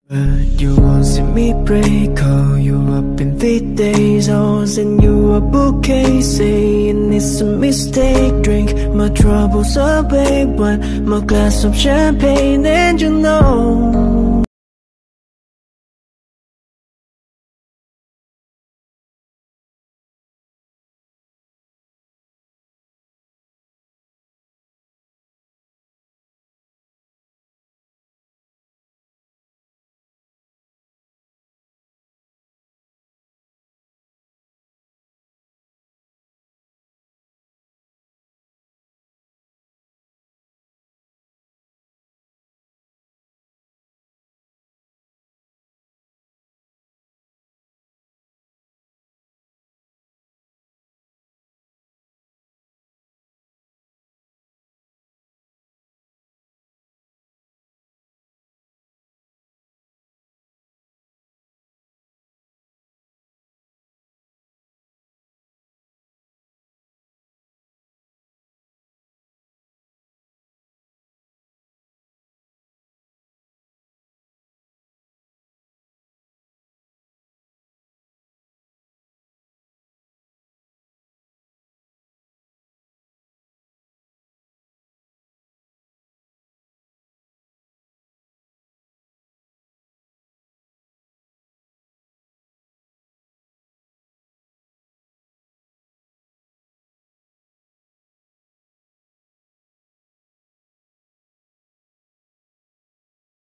But you won't see me break. Call you up in 3 days. I'll send you a bouquet, saying it's a mistake. Drink my troubles away, one more glass of champagne, and you know